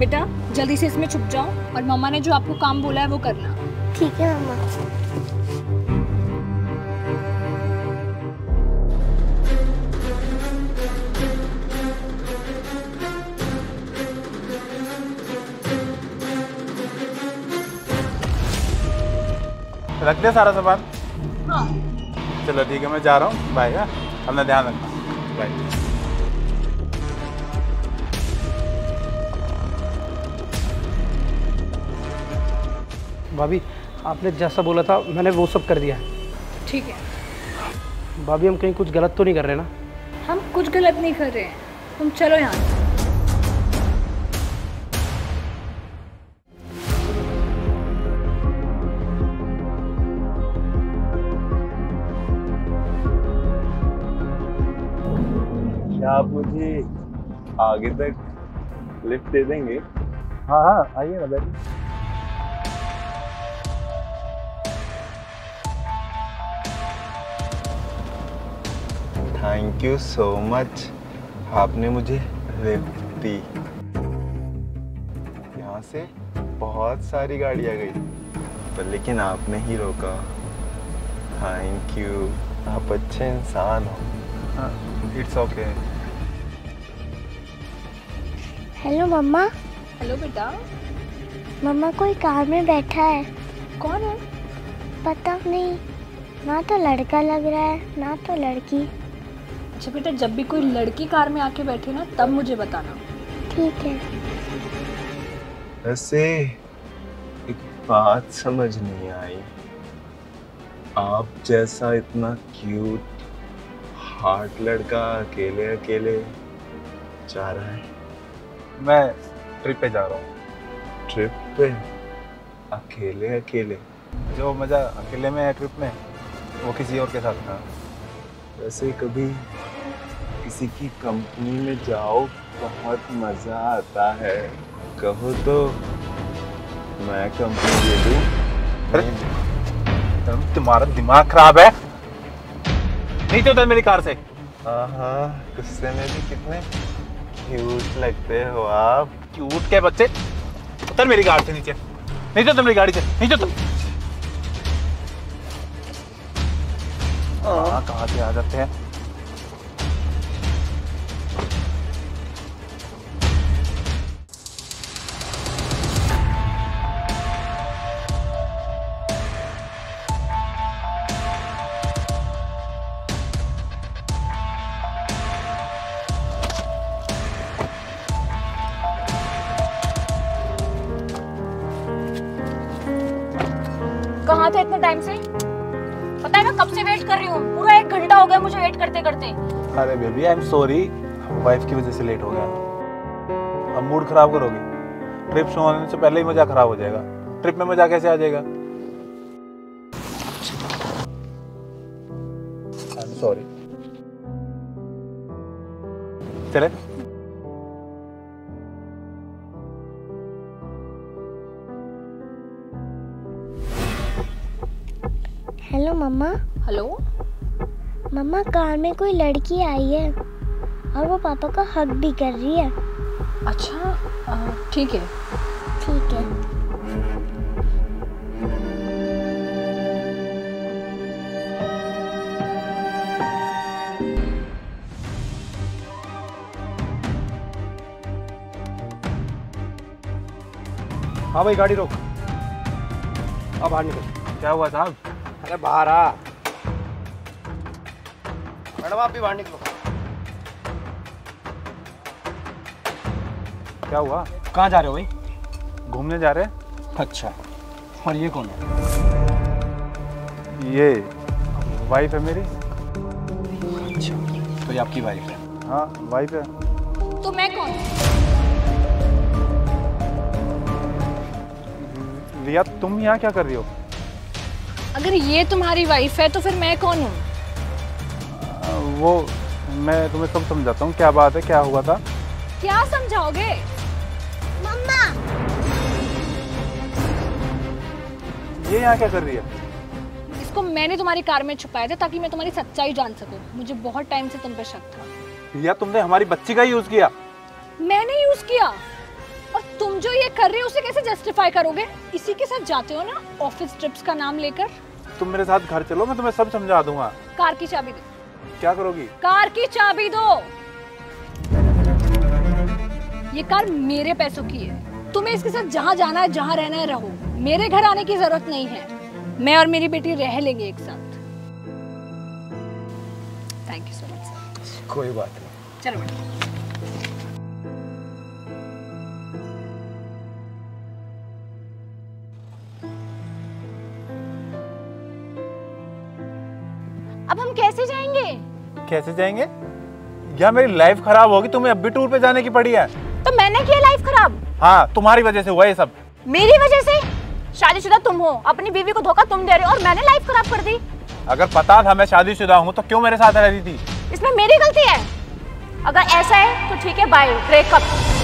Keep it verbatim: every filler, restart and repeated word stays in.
बेटा जल्दी से इसमें छुप जाओ और मम्मा ने जो आपको काम बोला है वो करना। ठीक है मम्मा। रख दे सारा सामान। हाँ। चलो ठीक है, मैं जा रहा हूँ। बाय। अपना ध्यान रखना। बाय। भाभी आपने जैसा बोला था मैंने वो सब कर दिया। ठीक है। भाभी हम कहीं कुछ गलत तो नहीं कर रहे ना? हम कुछ गलत नहीं कर रहे हैं, तुम चलो यहाँ से। क्या आप मुझे आगे तक लिफ्ट दे देंगे? हाँ हाँ आइए ना बैठिए। थैंक यू सो मच, आपने मुझे लिफ्ट दी। यहाँ से बहुत सारी गाड़ियाँ गई पर लेकिन आपने ही रोका। थैंक यू, आप अच्छे इंसान हो। It's okay. Hello mamma. Hello बेटा। मम्मा कोई कार में बैठा है। कौन है? पता नहीं, ना तो लड़का लग रहा है ना तो लड़की। अच्छा बेटा, जब भी कोई लड़की कार में आके बैठे ना तब मुझे बताना। ठीक है। वैसे एक बात समझ नहीं आई, आप जैसा इतना क्यूट हार्ट लड़का अकेले अकेले जा रहा है। मैं ट्रिप पे जा रहा हूँ। ट्रिप पे अकेले अकेले? जो मज़ा अकेले में है ट्रिप में वो किसी और के साथ था। वैसे कभी किसी की कंपनी में जाओ बहुत मज़ा आता है। कहो तो मैं कंपनी दे दूँ? अरे तुम्हारा दिमाग खराब है? नीचे उतर मेरी कार से। हाँ हाँ, गुस्से में भी कितने क्यूट लगते हो आप। क्यूट के बच्चे, उतर मेरी कार से नीचे। नीचे उतर मेरी गाड़ी से, नीचे उतर। हाँ कहाँ से आ जाते हैं। कहाँ थे इतने टाइम से? पता है मैं कब से वेट कर रही हूँ, पूरा एक घंटा हो गया मुझे वेट करते करते। अरे baby I am sorry, wife की वजह से लेट हो गया। अब मूड खराब करोगे? ट्रिप शुरू होने से पहले ही मजा खराब हो जाएगा। ट्रिप में मजा कैसे आ जाएगा? I am sorry. चले। Hello mamma. Hello. Mamma car में कोई लड़की आई है और वो पापा का हक भी कर रही है। अच्छा ठीक है। ठीक है। हाँ भाई गाड़ी रोक। अब बाहर निकल। क्या हुआ साहब? अरे बाहर आ। मैडम आप भी बाहर निकलो। क्या हुआ? कहाँ जा रहे हो भाई? घूमने जा रहे हैं। अच्छा, और ये कौन है? ये वाइफ है मेरी। अच्छा, तो ये आपकी वाइफ है? हाँ वाइफ है। तो मैं कौन? रिया तुम यहाँ क्या कर रही हो? अगर ये तुम्हारी वाइफ है तो फिर मैं कौन हूँ? वो मैं तुम्हें सब समझाता हूँ, क्या बात है, क्या हुआ था। क्या समझाओगे? मम्मा। ये यहाँ क्या कर रही है? इसको मैंने तुम्हारी कार में छुपाया था ताकि मैं तुम्हारी सच्चाई जान सकूं। मुझे बहुत टाइम से तुम पे शक था। रिया तुमने हमारी बच्ची का यूज किया। मैंने यूज किया? और तुम कर रहे हो उसे कैसे जस्टिफाई करोगे? इसी के साथ जाते हो ना ऑफिस ट्रिप्स का नाम लेकर। तुम मेरे साथ घर चलो, मैं तुम्हें सब समझा दूंगा। कार की चाबी दो। क्या करोगी? कार की चाबी दो। ये कार मेरे पैसों की है, तुम्हें इसके साथ जहाँ जाना है जहाँ रहना है रहो, मेरे घर आने की जरूरत नहीं है। मैं और मेरी बेटी रह लेंगे एक साथ। Thank you so much. कोई बात नहीं, चलो बेटा। अब हम कैसे जाएंगे? कैसे जाएंगे? या मेरी लाइफ खराब होगी, तुम्हें अब भी टूर पे जाने की पड़ी है। तो मैंने किया लाइफ खराब? हाँ, तुम्हारी वजह से हुआ ये सब। मेरी वजह से? शादीशुदा तुम हो, अपनी बीवी को धोखा तुम दे रहे हो और मैंने लाइफ खराब कर दी। अगर पता था मैं शादीशुदा हूँ तो क्यों मेरे साथ रह रही थी? इसमें मेरी गलती है? अगर ऐसा है तो ठीक है, बाय, ब्रेकअप।